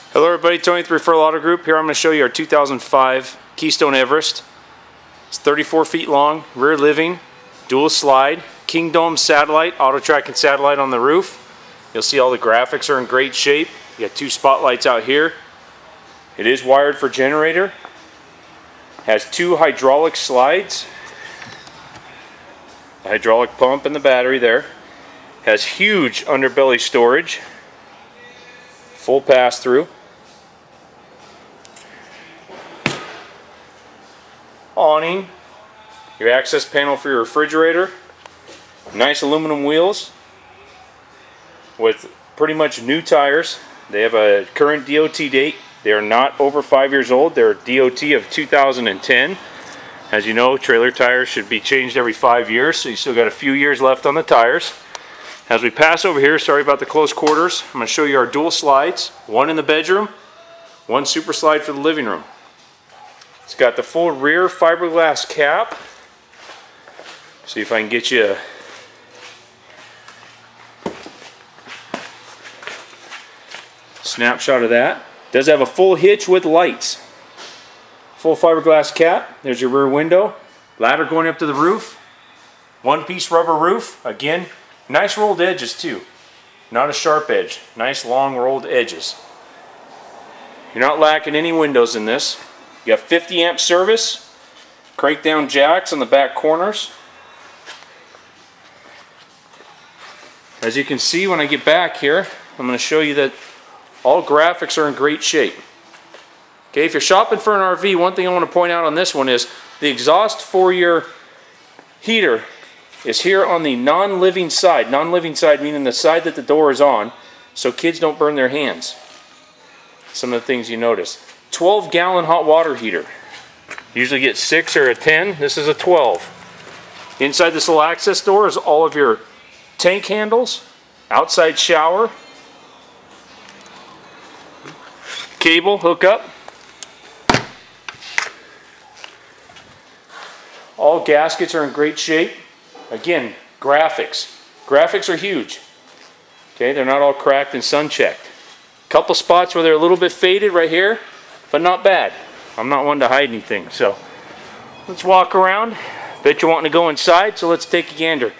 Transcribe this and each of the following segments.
Hello everybody, Tony with the Referral Auto Group. Here I'm going to show you our 2005 Keystone Everest. It's 34 feet long, rear living, dual slide, King Dome satellite, auto tracking satellite on the roof. You'll see all the graphics are in great shape. You got two spotlights out here. It is wired for generator. Has two hydraulic slides. The hydraulic pump and the battery there. Has huge underbelly storage. Full pass-through. Awning, your access panel for your refrigerator, nice aluminum wheels with pretty much new tires. They have a current DOT date. They are not over 5 years old. They're DOT of 2010. As you know, trailer tires should be changed every 5 years, so you still got a few years left on the tires. As we pass over here, sorry about the close quarters, I'm going to show you our dual slides. One in the bedroom, one super slide for the living room. It's got the full rear fiberglass cap. See if I can get you a snapshot of that. Does have a full hitch with lights. Full fiberglass cap. There's your rear window. Ladder going up to the roof. One-piece rubber roof. Again, nice rolled edges too. Not a sharp edge. Nice long rolled edges. You're not lacking any windows in this. You got 50 amp service, crank down jacks on the back corners. As you can see when I get back here, I'm going to show you that all graphics are in great shape. Okay, if you're shopping for an RV, one thing I want to point out on this one is the exhaust for your heater is here on the non-living side. Non-living side meaning the side that the door is on, so kids don't burn their hands. Some of the things you notice. 12-gallon hot water heater. Usually get 6 or a 10. This is a 12. Inside this little access door is all of your tank handles, outside shower, cable hookup. All gaskets are in great shape. Again, graphics. Graphics are huge. Okay, they're not all cracked and sun checked. Couple spots where they're a little bit faded right here, but not bad. I'm not one to hide anything, so let's walk around. Bet you're wanting to go inside, so let's take a gander.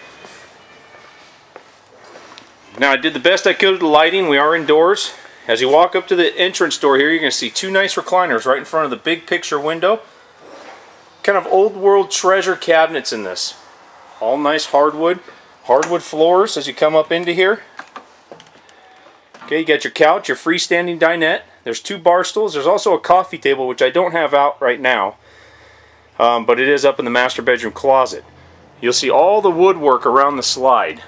Now I did the best I could with the lighting. We are indoors. As you walk up to the entrance door here, you're going to see two nice recliners right in front of the big picture window. Kind of old world treasure cabinets in this. All nice hardwood floors as you come up into here. Okay, you got your couch, your freestanding dinette. There's two bar stools. There's also a coffee table, which I don't have out right now, but it is up in the master bedroom closet. You'll see all the woodwork around the slide.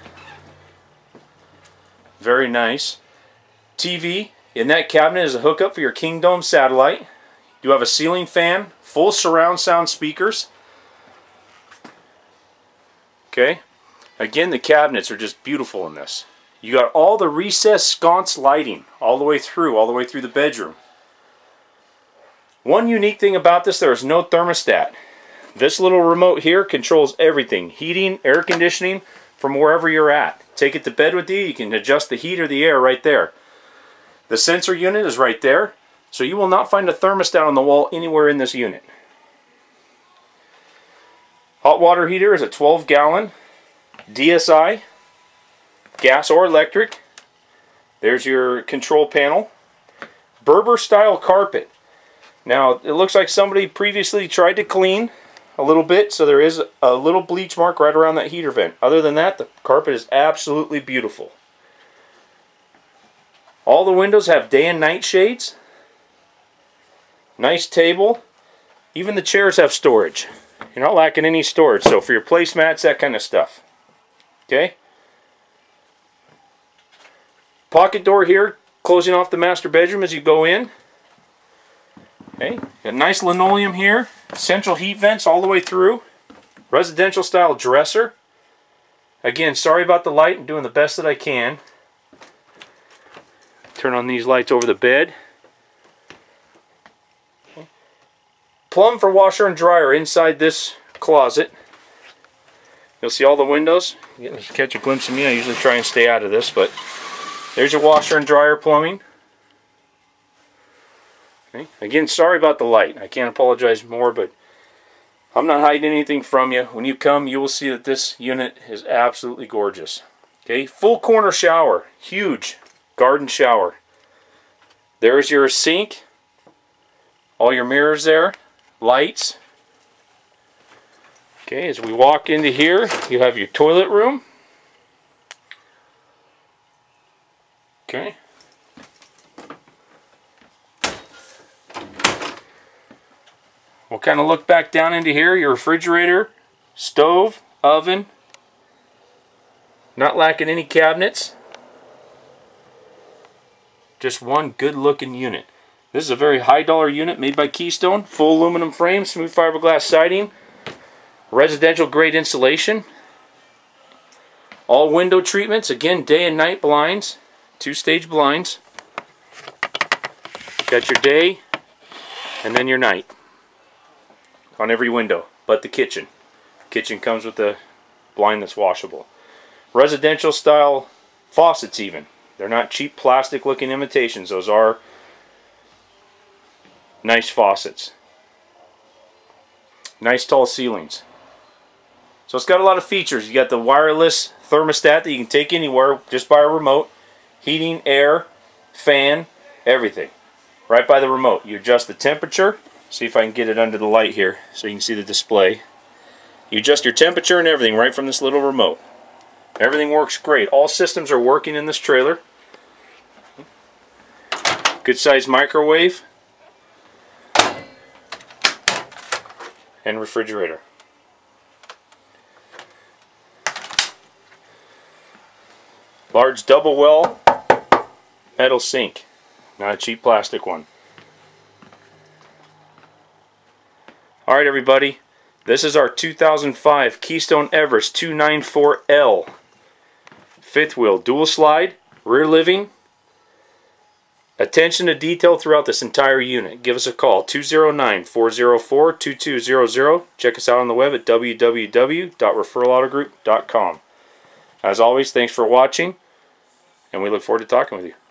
Very nice. TV in that cabinet is a hookup for your King Dome satellite. You have a ceiling fan, full surround sound speakers. Okay, again, the cabinets are just beautiful in this. You got all the recessed sconce lighting all the way through the bedroom. One unique thing about this, there is no thermostat. This little remote here controls everything. Heating, air conditioning from wherever you're at. Take it to bed with you, you can adjust the heat or the air right there. The sensor unit is right there, so you will not find a thermostat on the wall anywhere in this unit. Hot water heater is a 12-gallon DSI. Gas or electric. There's your control panel. Berber style carpet. Now it looks like somebody previously tried to clean a little bit, so there is a little bleach mark right around that heater vent. Other than that, the carpet is absolutely beautiful. All the windows have day and night shades. Nice table. Even the chairs have storage. You're not lacking any storage, so for your placemats, that kind of stuff. Okay? Pocket door here, closing off the master bedroom as you go in. Okay, got nice linoleum here. Central heat vents all the way through. Residential style dresser. Again, sorry about the light. I'm doing the best that I can. Turn on these lights over the bed. Okay. Plumb for washer and dryer inside this closet. You'll see all the windows. You catch a glimpse of me. I usually try and stay out of this, but there's your washer and dryer plumbing. Okay. Again, sorry about the light. I can't apologize more, but I'm not hiding anything from you. When you come, you will see that this unit is absolutely gorgeous. Okay, full corner shower, huge garden shower. There's your sink, all your mirrors there, lights. Okay, as we walk into here, you have your toilet room. Okay. We'll kind of look back down into here, your refrigerator, stove, oven. Not lacking any cabinets. Just one good looking unit. This is a very high dollar unit made by Keystone. Full aluminum frame, smooth fiberglass siding. Residential grade insulation. All window treatments. Again, day and night blinds. 2-stage blinds. Got your day and then your night on every window, but the kitchen. Kitchen comes with a blind that's washable. Residential style faucets even. They're not cheap plastic looking imitations. Those are nice faucets. Nice tall ceilings. So it's got a lot of features. You got the wireless thermostat that you can take anywhere just by a remote. Heating, air, fan, everything. Right by the remote. You adjust the temperature. See if I can get it under the light here so you can see the display. You adjust your temperature and everything right from this little remote. Everything works great. All systems are working in this trailer. Good sized microwave and refrigerator. Large double well metal sink. Not a cheap plastic one. Alright everybody, this is our 2005 Keystone Everest 294L. Fifth wheel, dual slide, rear living. Attention to detail throughout this entire unit. Give us a call, 209-404-2200. Check us out on the web at www.referralautogroup.com. As always, thanks for watching, and we look forward to talking with you.